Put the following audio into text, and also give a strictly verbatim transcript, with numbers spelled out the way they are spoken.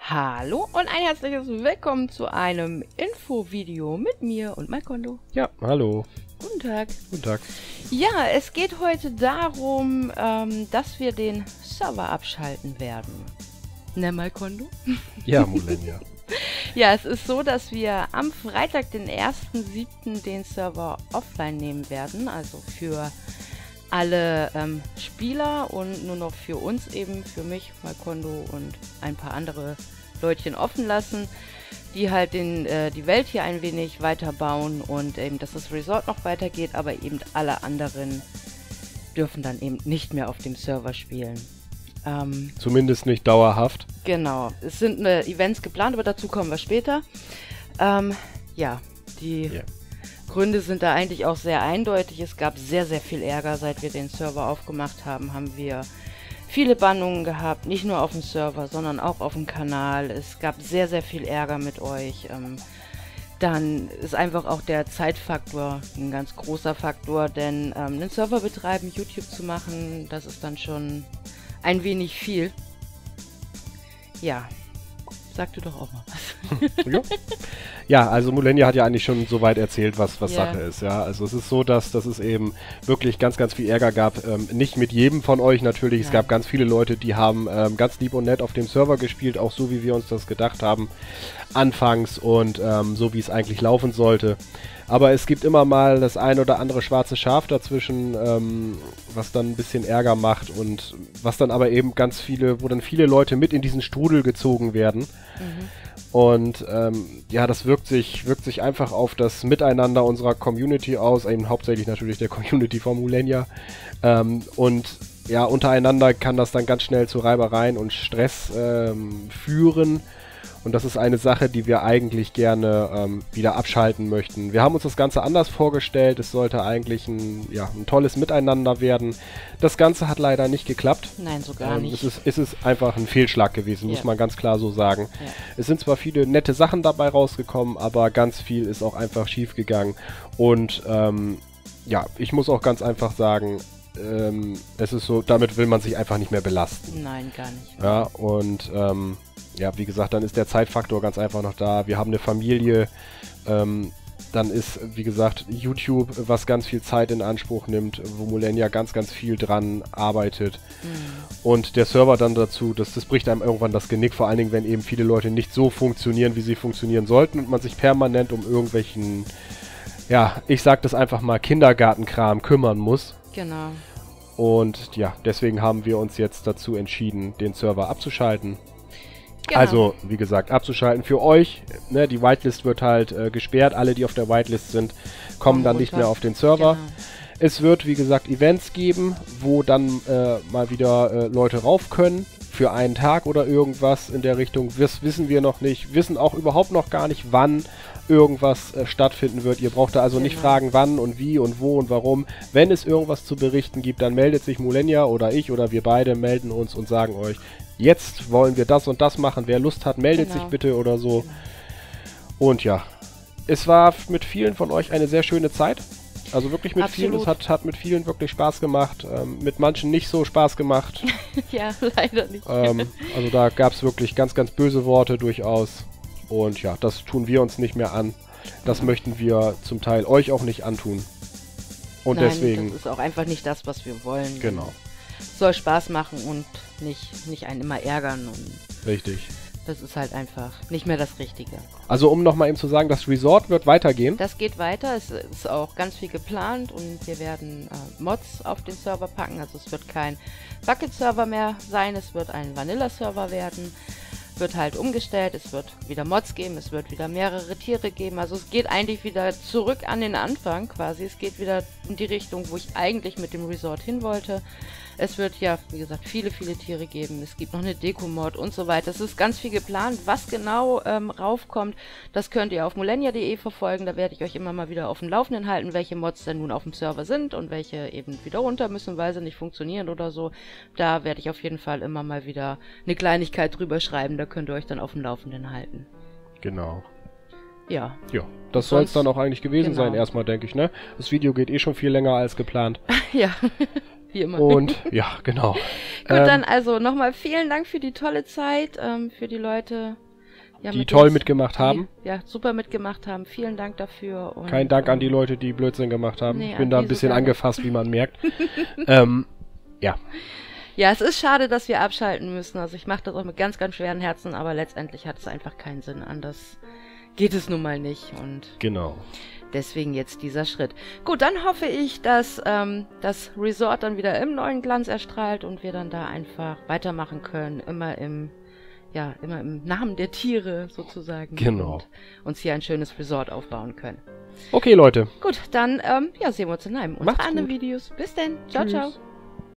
Hallo und ein herzliches Willkommen zu einem Infovideo mit mir und Maikondo. Ja, hallo. Guten Tag. Guten Tag. Ja, es geht heute darum, ähm, dass wir den Server abschalten werden. Ne, Maikondo? Ja, Mulenia. Ja, es ist so, dass wir am Freitag, den ersten siebten den Server offline nehmen werden, also für alle ähm, Spieler und nur noch für uns eben, für mich, Maikondo und ein paar andere Leutchen offen lassen, die halt den, äh, die Welt hier ein wenig weiterbauen und eben, dass das Resort noch weitergeht, aber eben alle anderen dürfen dann eben nicht mehr auf dem Server spielen. Ähm, Zumindest nicht dauerhaft. Genau, es sind äh, Events geplant, aber dazu kommen wir später. Ähm, ja, die Yeah. Gründe sind da eigentlich auch sehr eindeutig. Es gab sehr, sehr viel Ärger, seit wir den Server aufgemacht haben, haben wir viele Bannungen gehabt, nicht nur auf dem Server, sondern auch auf dem Kanal. Es gab sehr, sehr viel Ärger mit euch. Ähm, dann ist einfach auch der Zeitfaktor ein ganz großer Faktor, denn ähm, einen Server betreiben, YouTube zu machen, das ist dann schon ein wenig viel. Ja, sag du doch auch mal was. Ja. Ja, also Mulenia hat ja eigentlich schon soweit erzählt, was, was Ja. Sache ist. Ja, also es ist so, dass, dass es eben wirklich ganz, ganz viel Ärger gab. Ähm, nicht mit jedem von euch natürlich. Es Nein. gab ganz viele Leute, die haben ähm, ganz lieb und nett auf dem Server gespielt, auch so, wie wir uns das gedacht haben anfangs und ähm, so, wie es eigentlich laufen sollte. Aber es gibt immer mal das ein oder andere schwarze Schaf dazwischen, ähm, was dann ein bisschen Ärger macht und was dann aber eben ganz viele, wo dann viele Leute mit in diesen Strudel gezogen werden. Mhm. Und ähm, ja, das wirkt sich, wirkt sich einfach auf das Miteinander unserer Community aus, eben hauptsächlich natürlich der Community von Mulenia. Ähm, und ja, untereinander kann das dann ganz schnell zu Reibereien und Stress ähm, führen. Und das ist eine Sache, die wir eigentlich gerne ähm, wieder abschalten möchten. Wir haben uns das Ganze anders vorgestellt. Es sollte eigentlich ein, ja, ein tolles Miteinander werden. Das Ganze hat leider nicht geklappt. Nein, so gar Ähm, nicht. es, ist, es ist einfach ein Fehlschlag gewesen, Ja. muss man ganz klar so sagen. Ja. Es sind zwar viele nette Sachen dabei rausgekommen, aber ganz viel ist auch einfach schief gegangen. Und ähm, ja, ich muss auch ganz einfach sagen, ähm, es ist so, damit will man sich einfach nicht mehr belasten. Nein, gar nicht. Ja, und ähm, ja, wie gesagt, dann ist der Zeitfaktor ganz einfach noch da. Wir haben eine Familie, ähm, dann ist, wie gesagt, YouTube, was ganz viel Zeit in Anspruch nimmt, wo Mulenia ganz, ganz viel dran arbeitet. Mhm. Und der Server dann dazu, das, das bricht einem irgendwann das Genick, vor allen Dingen, wenn eben viele Leute nicht so funktionieren, wie sie funktionieren sollten und man sich permanent um irgendwelchen, ja, ich sag das einfach mal, Kindergartenkram kümmern muss. Genau. Und ja, deswegen haben wir uns jetzt dazu entschieden, den Server abzuschalten. Genau. Also, wie gesagt, abzuschalten für euch. Ne, die Whitelist wird halt äh, gesperrt. Alle, die auf der Whitelist sind, kommen Kommen dann nicht runter. mehr auf den Server. Genau. Es wird, wie gesagt, Events geben, wo dann äh, mal wieder äh, Leute rauf können. Für einen Tag oder irgendwas in der Richtung. Das wissen wir noch nicht. Wissen auch überhaupt noch gar nicht, wann irgendwas äh, stattfinden wird. Ihr braucht da also nicht Genau. fragen, wann und wie und wo und warum. Wenn es irgendwas zu berichten gibt, dann meldet sich Mulenia oder ich oder wir beide melden uns und sagen euch, jetzt wollen wir das und das machen. Wer Lust hat, meldet Genau. sich bitte oder so. Genau. Und ja, es war mit vielen von euch eine sehr schöne Zeit. Also wirklich mit Absolut. vielen. Es hat, hat mit vielen wirklich Spaß gemacht. Ähm, mit manchen nicht so Spaß gemacht. Ja, leider nicht. ähm, also da gab es wirklich ganz, ganz böse Worte durchaus. Und ja, das tun wir uns nicht mehr an. Das möchten wir zum Teil euch auch nicht antun. Und Nein, deswegen, das ist auch einfach nicht das, was wir wollen. genau, Es soll Spaß machen und nicht, nicht einen immer ärgern. Und richtig. das ist halt einfach nicht mehr das Richtige. Also um nochmal eben zu sagen, das Resort wird weitergehen. Das geht weiter. Es ist auch ganz viel geplant und wir werden äh, Mods auf den Server packen. Also es wird kein Bucket-Server mehr sein, es wird ein Vanilla-Server werden. Wird halt umgestellt, es wird wieder Mods geben, es wird wieder mehrere Tiere geben. Also es geht eigentlich wieder zurück an den Anfang quasi. Es geht wieder in die Richtung, wo ich eigentlich mit dem Resort hin wollte. Es wird ja, wie gesagt, viele, viele Tiere geben. Es gibt noch eine Deko-Mod und so weiter. Es ist ganz viel geplant. Was genau ähm, raufkommt, das könnt ihr auf mulenia punkt de verfolgen. Da werde ich euch immer mal wieder auf dem Laufenden halten, welche Mods denn nun auf dem Server sind und welche eben wieder runter müssen, weil sie nicht funktionieren oder so. Da werde ich auf jeden Fall immer mal wieder eine Kleinigkeit drüber schreiben. Da könnt ihr euch dann auf dem Laufenden halten. Genau. Ja. Ja, das soll es Sonst- dann auch eigentlich gewesen genau. sein, erstmal, denke ich, ne? Das Video geht eh schon viel länger als geplant. Ja. wie immer. Und ja, genau. Gut, ähm, dann also nochmal vielen Dank für die tolle Zeit, ähm, für die Leute, ja, die mit toll uns, mitgemacht haben. Die, ja, super mitgemacht haben. Vielen Dank dafür. Und, Kein Dank an die ähm, Leute, die Blödsinn gemacht haben. Nee, ich bin an da die ein bisschen sogar nicht. angefasst, wie man merkt. ähm, ja. Ja, es ist schade, dass wir abschalten müssen. Also ich mache das auch mit ganz, ganz schweren Herzen, aber letztendlich hat es einfach keinen Sinn. Anders geht es nun mal nicht. Und Genau. deswegen jetzt dieser Schritt. Gut, dann hoffe ich, dass ähm, das Resort dann wieder im neuen Glanz erstrahlt und wir dann da einfach weitermachen können. Immer im, ja, immer im Namen der Tiere sozusagen. Genau. Und uns hier ein schönes Resort aufbauen können. Okay, Leute. Gut, dann ähm, ja, sehen wir uns in einem unserer Macht's anderen gut. Videos. Bis denn. Ciao, Tschüss. ciao.